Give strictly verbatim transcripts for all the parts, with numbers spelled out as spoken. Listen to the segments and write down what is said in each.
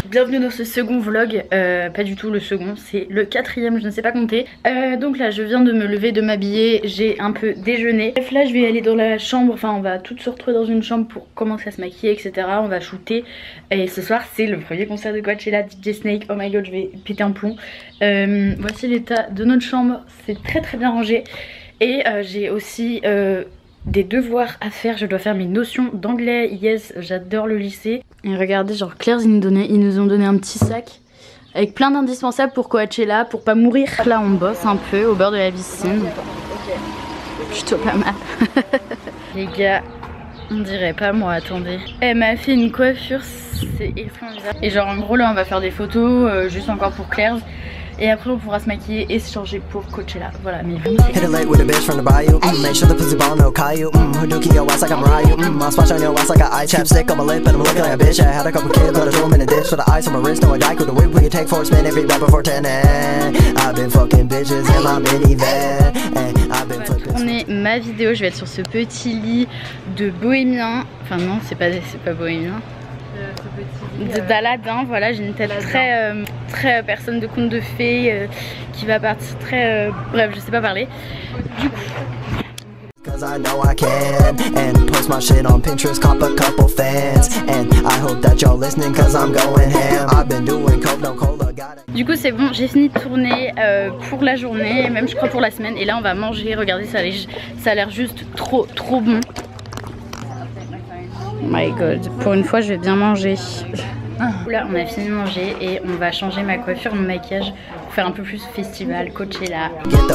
bienvenue dans ce second vlog, euh, pas du tout le second, c'est le quatrième, je ne sais pas compter. euh, Donc là je viens de me lever, de m'habiller, j'ai un peu déjeuné. Bref, là je vais aller dans la chambre, enfin on va toutes se retrouver dans une chambre pour commencer à se maquiller, etc. On va shooter et ce soir c'est le premier concert de Coachella, D J Snake. Oh my god, je vais péter un plomb. euh, Voici l'état de notre chambre, c'est très très bien rangé. Et euh, j'ai aussi... Euh, des devoirs à faire, je dois faire mes notions d'anglais. Yes, j'adore le lycée. Et regardez, genre Claire, ils nous, donnaient, ils nous ont donné un petit sac avec plein d'indispensables pour Coachella, pour pas mourir. Là on bosse un peu au bord de la piscine. Plutôt pas mal. Les gars, on dirait pas moi, attendez. Elle m'a fait une coiffure, c'est extrêmement bizarre. Et genre en gros là on va faire des photos, euh, juste encore pour Claire. Et après on pourra se maquiller et se changer pour Coachella. Voilà, mais vraiment tourner ma vidéo, je vais être sur ce petit lit de bohémien. Enfin non, c'est pas, c'est pas bohémien. D'Aladin, voilà, j'ai une tête très, euh, très personne de conte de fées euh, qui va partir très... Euh, bref, je sais pas parler. Du coup... Du coup c'est bon, j'ai fini de tourner euh, pour la journée, même je crois pour la semaine. Et là on va manger, regardez, ça a l'air juste trop trop bon. My god, pour une fois je vais bien manger. Là on a fini de manger et on va changer ma coiffure, mon maquillage pour faire un peu plus festival, Coachella.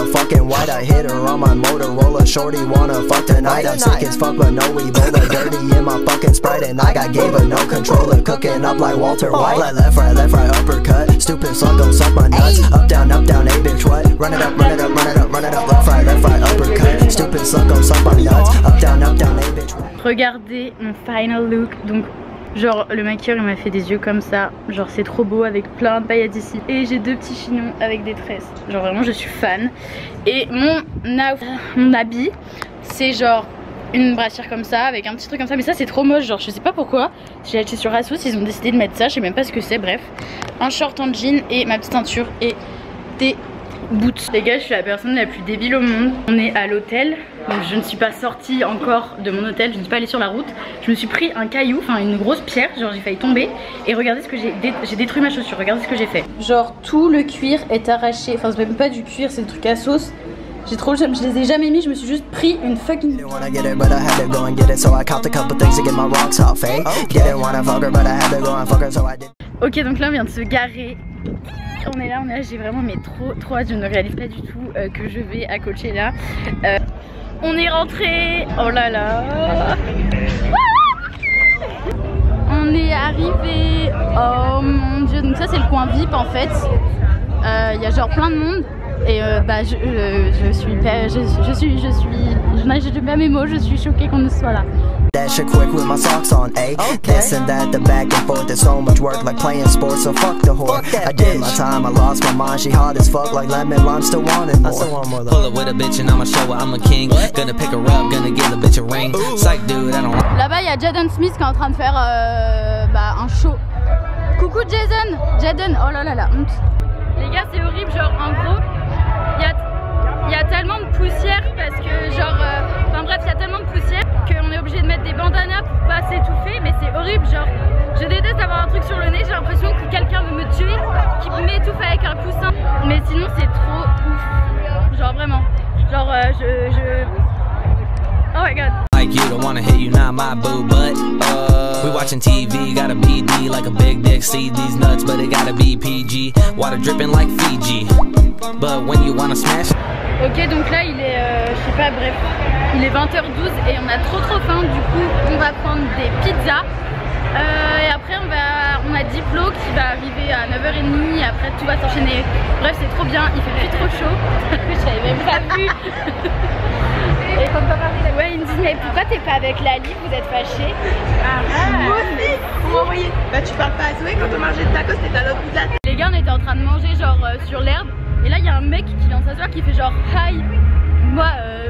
Regardez mon final look, donc genre le maquilleur il m'a fait des yeux comme ça, genre c'est trop beau avec plein de paillettes ici. Et j'ai deux petits chignons avec des tresses, genre vraiment je suis fan. Et mon, mon habit c'est genre une brassière comme ça avec un petit truc comme ça, mais ça c'est trop moche, genre je sais pas pourquoi. J'ai acheté sur Asos, ils ont décidé de mettre ça, je sais même pas ce que c'est, bref. Un short en jean et ma petite ceinture et des boots. Les gars, je suis la personne la plus débile au monde. On est à l'hôtel, donc je ne suis pas sortie encore de mon hôtel, je ne suis pas allée sur la route. Je me suis pris un caillou, enfin une grosse pierre, genre j'ai failli tomber. Et regardez ce que j'ai dé j'ai détruit ma chaussure, regardez ce que j'ai fait. Genre tout le cuir est arraché, enfin c'est même pas du cuir, c'est le truc à sauce. J'ai trop le je les ai jamais mis, je me suis juste pris une fucking... Ok, donc là on vient de se garer. On est là, on est là, j'ai vraiment mais trop trop hâte, je ne réalise pas du tout euh, que je vais à Coachella. Euh, on est rentré, oh là là. On est arrivé, oh mon dieu, donc ça c'est le coin V I P en fait. Il euh, y a genre plein de monde. Et euh, bah je, euh, je suis je, je suis je suis je n'ai pas mes mots, je suis choquée qu'on ne soit là. Dash it quick with my socks on, ayy. This and that, the back and forth. There's so much work like playing sports, so fuck the whore. I did my time, I lost my mind. She hot as fuck like lemon lime, still wanting more. Pull up with a bitch and I'ma show her I'm a king. Gonna pick her up, gonna give the bitch a ring. Psych dude, I don't. Là-bas, il y a Jaden Smith qui est en train de faire euh, bah, un show. Coucou Jason, Jaden. Oh là là là, honte. Les gars, c'est horrible, genre en gros. Il y a, y a tellement de poussière parce que genre, euh, enfin bref, il y a tellement de poussière qu'on est obligé de mettre des bandanas pour pas s'étouffer, mais c'est horrible, genre, je déteste avoir un truc sur le nez, j'ai l'impression que quelqu'un veut me tuer, qui m'étouffe avec un coussin, mais sinon c'est trop ouf, genre vraiment, genre euh, je, je... Oh my god. Like you don't wanna hit you, not my boo, but uh, we watching T V, got a B D like a big dick, see these nuts, but it gotta be P G, water dripping like Fiji, but when you wanna smash. Ok, donc là il est, euh, je sais pas, bref, il est vingt heures douze et on a trop trop faim, du coup on va prendre des pizzas. Euh, et après on va, on a Diplo qui va arriver à neuf heures trente et après tout va s'enchaîner. Bref, c'est trop bien, il fait plus trop chaud. J'avais même pas vu. Et comme pas parler, ouais, ils me disent mais pourquoi t'es pas avec Lali, vous êtes fâchés? Ah, moi aussi. Vous m'envoyez. Bah tu parles pas à Zoé, quand on mangeait de tacos c'était à l'autre bout de la tête. Les gars, on était en train de manger genre euh, sur l'herbe et là il y a un mec qui vient de s'asseoir qui fait genre hi. Moi euh,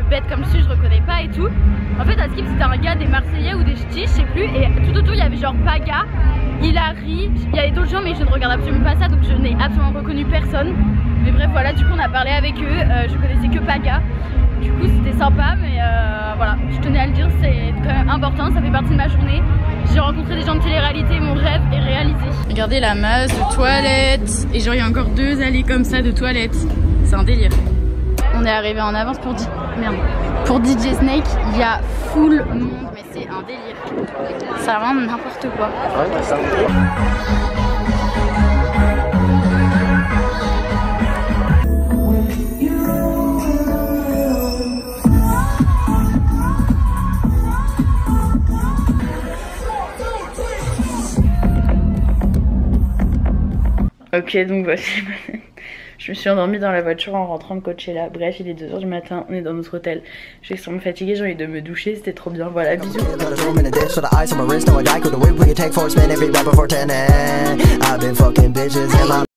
bête comme je suis, je reconnais pas et tout. En fait à Skip c'était un gars des Marseillais ou des Ch'tis, je sais plus, et tout autour il y avait genre Paga, Hilary, il y avait d'autres gens mais je ne regarde absolument pas ça donc je n'ai absolument reconnu personne. Mais bref voilà, du coup on a parlé avec eux, euh, je connaissais que Paga. Du coup c'était sympa mais euh, voilà, je tenais à le dire, c'est quand même important, ça fait partie de ma journée. J'ai rencontré des gens de télé-réalité, mon rêve est réalisé. Regardez la masse de toilettes, et genre il y a encore deux allées comme ça de toilettes, c'est un délire. On est arrivé en avance pour, D... Merde. pour D J Snake, il y a full monde mais c'est un délire. Ça rend n'importe quoi. Ouais, ça. Ok, donc voici, je me suis endormie dans la voiture en rentrant de Coachella. Bref, il est deux heures du matin, on est dans notre hôtel. Je suis extrêmement fatiguée, j'ai envie de me doucher, c'était trop bien. Voilà, bisous.